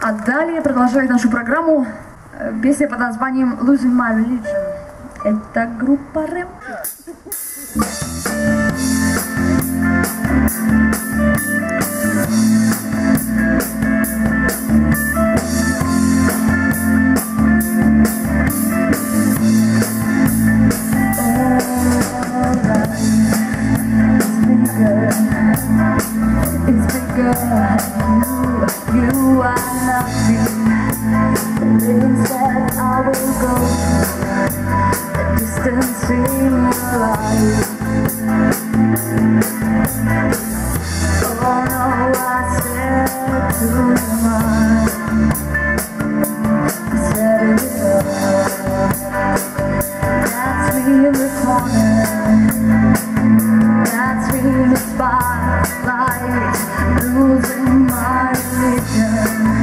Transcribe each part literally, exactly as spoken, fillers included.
А далее продолжает нашу программу песня под названием Losing My Religion. Это группа рэм. You are nothing. Instead I will go a distance in your life. Oh no, I said to your mind, I said it all. That's me in the corner, that's me in the spotlight, losing my religion.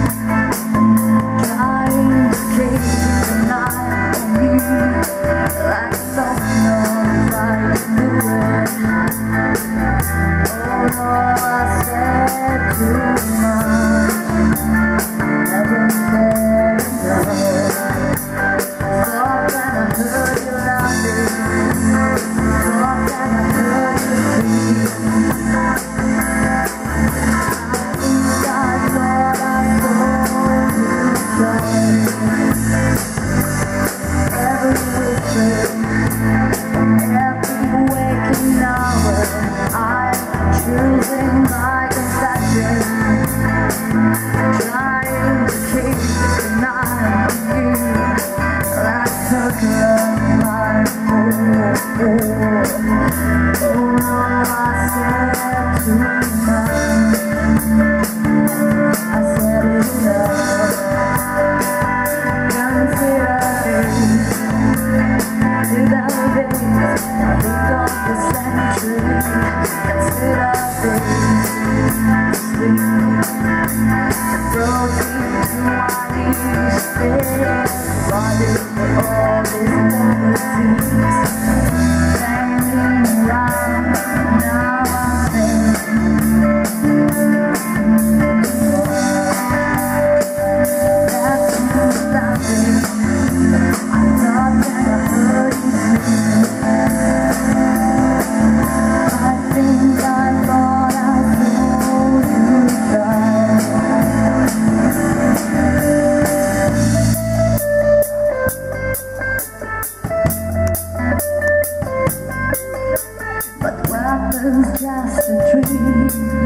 Just a dream,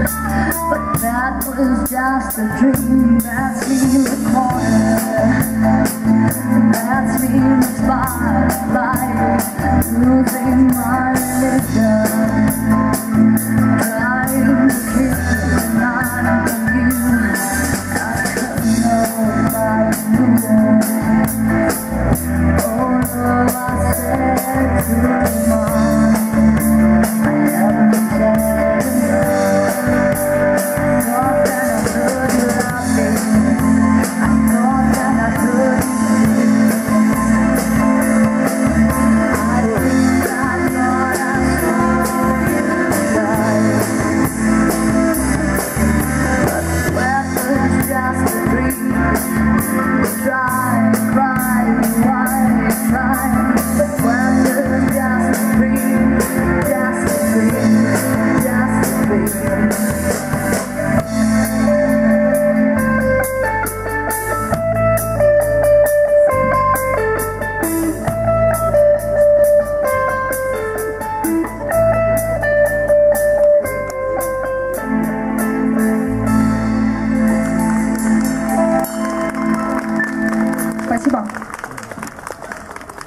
but that was just a dream. That's me in the corner, that's me in the spotlight, losing my religion, trying to keep the night on you. I couldn't know like you. Oh no, I said to my mom, try, cry, why, try, but when